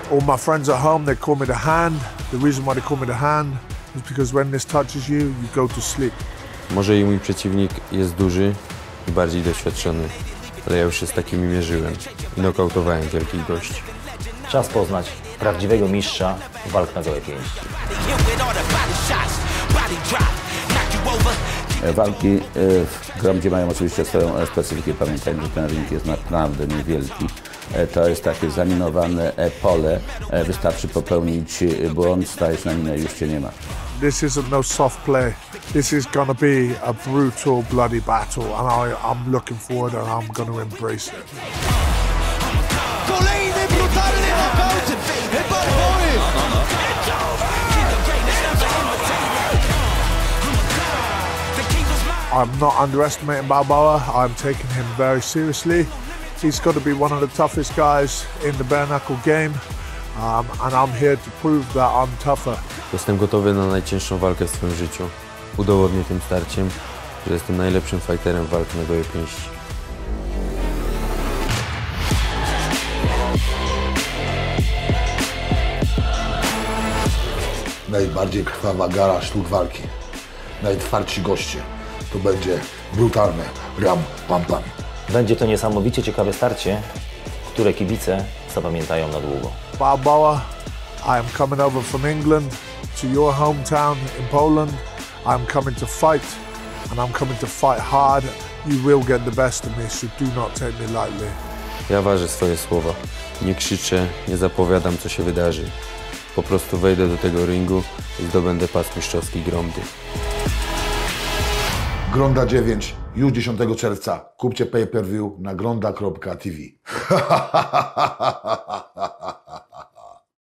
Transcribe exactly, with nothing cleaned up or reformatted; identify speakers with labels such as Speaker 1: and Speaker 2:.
Speaker 1: All my friends at home, they call me the Hand. The reason why they call me the Hand is because when this touches you, you go to sleep.
Speaker 2: Może i mój przeciwnik jest duży i bardziej doświadczony, ale ja już się z takimi mierzyłem i nokautowałem wielkich gości.
Speaker 3: Czas poznać prawdziwego mistrza walk na gołe pięści.
Speaker 4: Walki w Gromdzie mają oczywiście swoją specyfikę. Pamiętajmy, że ten ring jest naprawdę niewielki. To jest takie zaminowane pole. Wystarczy popełnić błąd, stajesz na minę i już cię nie ma.
Speaker 1: This isn't no soft play. This is gonna be a brutal, bloody battle, and I, I'm looking forward and I'm gonna embrace it.
Speaker 5: Kolejny brutalny nokaut Barbory!
Speaker 1: I'm not underestimating Balboa. I'm taking him very seriously. He's got to be one of the toughest guys in the bare knuckle game, um, and I'm here to prove that I'm tougher.
Speaker 2: Jestem gotowy na najcięższą walkę w swoim życiu. Udowodnię tym starciem, że jestem najlepszym fighterem walk na gołe pięści.
Speaker 6: Najbardziej krwawa gara sztuk walki. Najtwardsi goście. To będzie brutalne ram pam pam.
Speaker 3: Będzie to niesamowicie ciekawe starcie, które kibice zapamiętają na długo.
Speaker 1: Balboa, I am coming over from England to your hometown in Poland. I'm coming to fight, and I'm coming to fight hard. You will get the best of me, so do not take me lightly.
Speaker 2: Ja ważę swoje słowa. Nie krzyczę, nie zapowiadam, co się wydarzy. Po prostu wejdę do tego ringu i zdobędę pas mistrzowski Gromdy.
Speaker 6: Gronda dziewięć, już dziesiątego czerwca. Kupcie pay per view na gronda kropka t v.